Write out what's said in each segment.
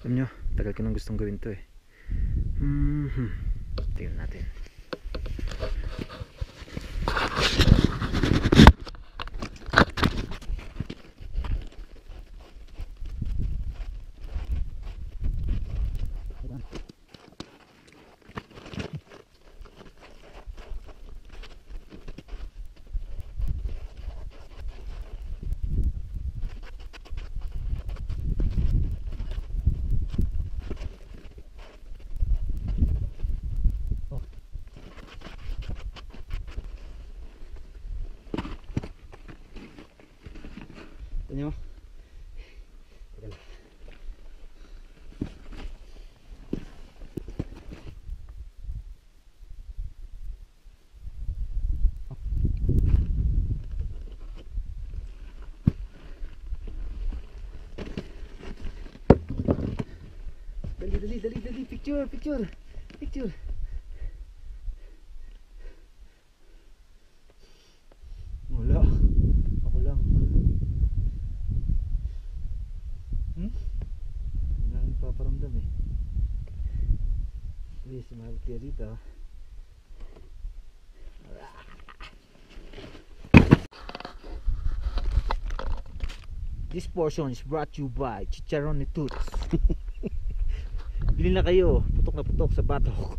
Alam nyo, tagal ko nang gustong gawin to eh. Tingnan natin. Tignan mo. Dali, picture. Wala, ako lang. Wala nang paparamdam eh. Please, sumabot kayo dito. This portion is brought to you by Chicharon ni Toots. Bili na kayo, putok na putok sa batok.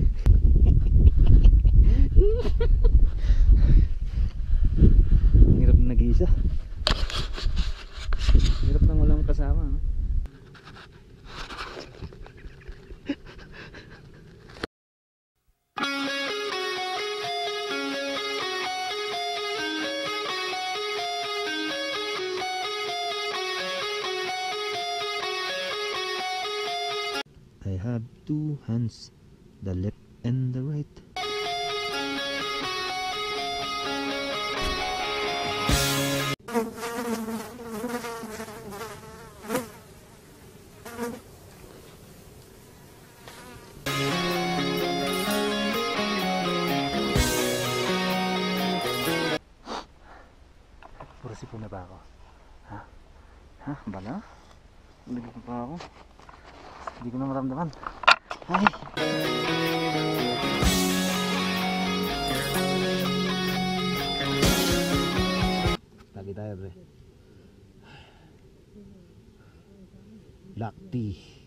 Ang hirap na nag-iisa. Hirap nang walang kasama, no? I have two hands, the left and the right. Puro sipon na ba ako? Ha? Bala? Nagiging pa ako? Hindi ko na maramdaman. Ay! Lagi tayo, pre. Black tea.